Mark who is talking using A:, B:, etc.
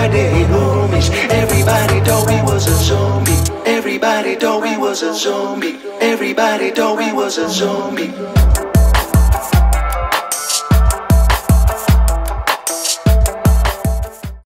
A: Friday homies. Everybody thought we was a zombie. Everybody thought we was a zombie. Everybody thought we was a zombie.